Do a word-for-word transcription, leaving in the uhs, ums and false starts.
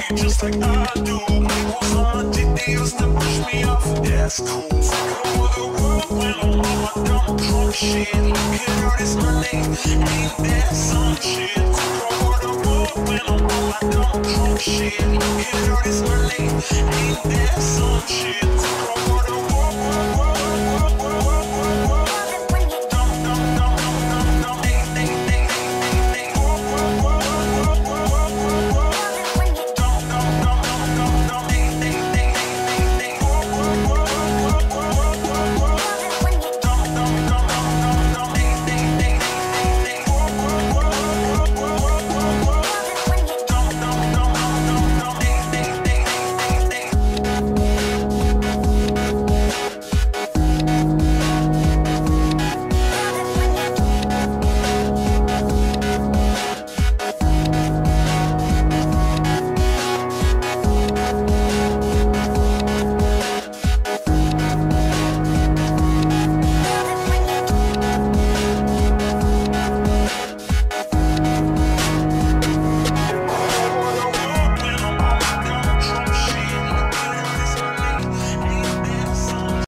just like I do. Was on my dick, they used to push me off. That's cool. Fucking over the world when I'm on my dumb drunk shit. Look at all this money, ain't that some shit? Fucking over the world when I'm on my dumb drunk shit. Look at all this money, ain't that some shit? Fucking